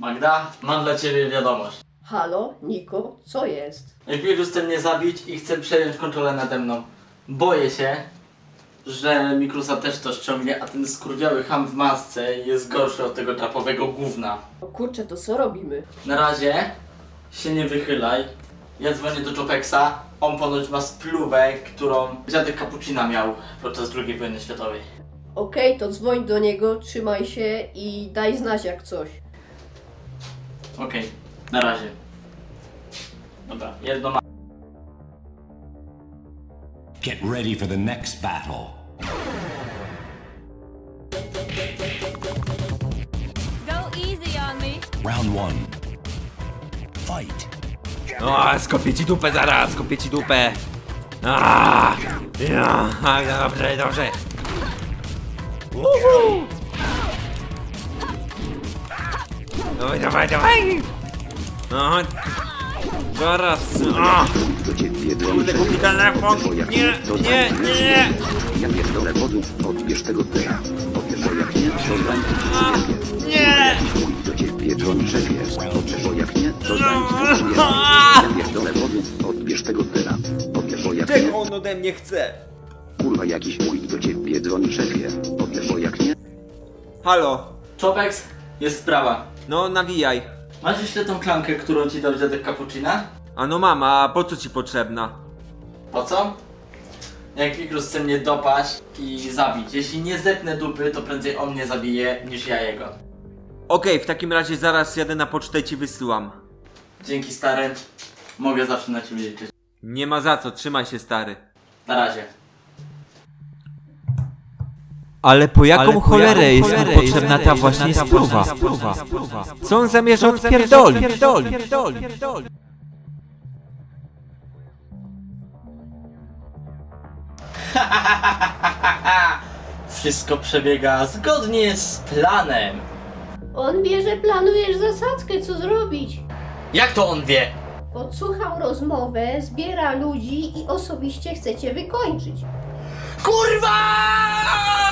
Magda, mam dla ciebie wiadomość. Halo, Niko, co jest? Wirus chce mnie zabić i chce przejąć kontrolę nade mną. Boję się, że Mikrusa też to ściągnie, a ten skurwiały ham w masce jest gorszy od tego trapowego gówna. O kurczę, to co robimy? Na razie się nie wychylaj. Ja dzwonię do Jopexa. On ponoć ma spluwę, którą dziadek Cappuccina miał podczas II wojny światowej. Okej, to dzwoń do niego, trzymaj się i daj znać jak coś. Okej, na razie. Dobra, jedno ma... Get ready for the next battle. Go easy on me. Round one. Fight. O, skopię ci dupę zaraz, skopię ci dupę. Dobrze, dobrze. Dawaj, dawaj, dawaj. Zaraz. Kurde, kupi telefon. Nie, nie, nie. Ja pierdolę wodów, odbierz tego teraz. Bo jak nie, to zań. Nie. Do ciebie, John szefie. Bo jak nie, to zań. Ja pierdolę wodów, odbierz tego teraz. Bo jak nie. Czego on ode mnie chce? Kurwa jakiś mój do ciebie, John szefie. Bo jak nie. Halo. Jopex, jest sprawa. No, nawijaj. Masz jeszcze tą klamkę, którą ci dał dziadek Cappuccina? A no mama, a po co ci potrzebna? Po co? Jak Mikrus chce mnie dopaść i zabić. Jeśli nie zepnę dupy, to prędzej on mnie zabije niż ja jego. Okej, w takim razie zaraz jadę na pocztę i ci wysyłam. Dzięki stary. Mogę zawsze na ciebie liczyć. Nie ma za co, trzymaj się stary. Na razie. Ale po jaką cholerę jest mu potrzebna ta właśnie spluwa? Co on zamierza odpierdolić? Wszystko przebiega zgodnie z planem. On wie, że planujesz zasadzkę, co zrobić. Jak to on wie? Podsłuchał rozmowę, zbiera ludzi i osobiście chce cię wykończyć. Kurwa!